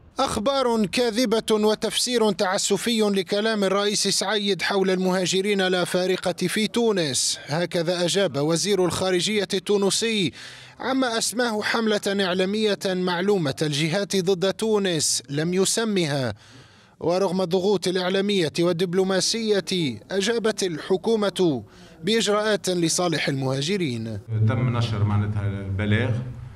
أخبار كاذبة وتفسير تعسفي لكلام الرئيس سعيد حول المهاجرين الأفارقة في تونس. هكذا أجاب وزير الخارجية التونسي عما أسماه حملة إعلامية معلومة الجهات ضد تونس لم يسمها. ورغم الضغوط الإعلامية والدبلوماسية أجابت الحكومة بإجراءات لصالح المهاجرين. تم نشر معناتها بلاغ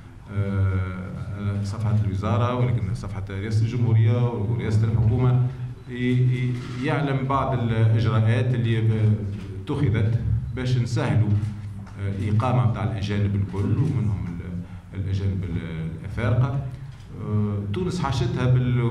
صفحة الوزارة ولكن صفحة رئاسة الجمهورية ورئاسة الحكومة يعلم بعض الإجراءات اللي اتخذت باش نسهلوا إقامة متاع الأجانب الكل ومنهم الأجانب الأفارقة. تونس حاشتها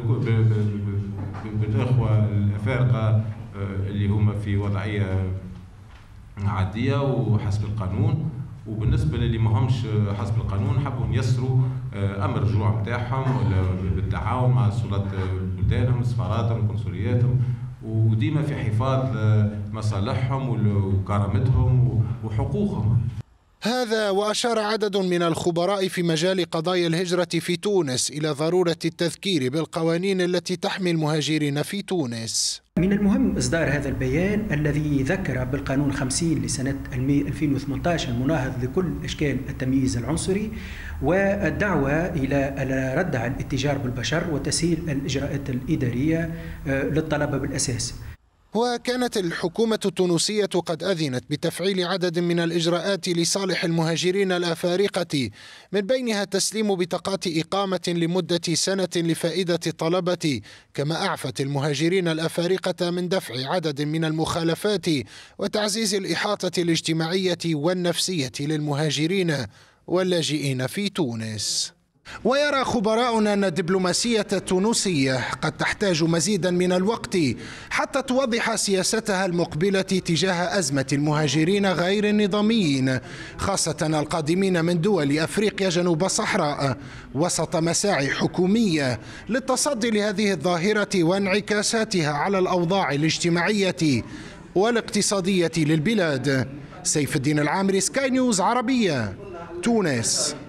بالإخوة الأفارقة اللي هم في وضعية عادية وحسب القانون، وبالنسبة للي ما همش حسب القانون حبوا يسروا أمر الرجوع متاعهم ولا بالتعاون مع سلطات بلدانهم سفاراتهم وقنصلياتهم، وديما في حفاظ مصالحهم وكرامتهم وحقوقهم. هذا وأشار عدد من الخبراء في مجال قضايا الهجرة في تونس إلى ضرورة التذكير بالقوانين التي تحمي المهاجرين في تونس. من المهم إصدار هذا البيان الذي ذكر بالقانون 50 لسنة 2018 المناهض لكل أشكال التمييز العنصري والدعوة إلى الرد على الاتجار بالبشر وتسهيل الإجراءات الإدارية للطلبة بالأساس. وكانت الحكومة التونسية قد أذنت بتفعيل عدد من الإجراءات لصالح المهاجرين الأفارقة، من بينها تسليم بطاقات إقامة لمدة سنة لفائدة الطلبة، كما أعفت المهاجرين الأفارقة من دفع عدد من المخالفات وتعزيز الإحاطة الاجتماعية والنفسية للمهاجرين واللاجئين في تونس. ويرى خبراؤنا أن الدبلوماسية التونسية قد تحتاج مزيدا من الوقت حتى توضح سياستها المقبلة تجاه أزمة المهاجرين غير النظاميين، خاصة القادمين من دول أفريقيا جنوب الصحراء، وسط مساعي حكومية للتصدي لهذه الظاهرة وانعكاساتها على الأوضاع الاجتماعية والاقتصادية للبلاد. سيف الدين العامري، سكاي نيوز عربية، تونس.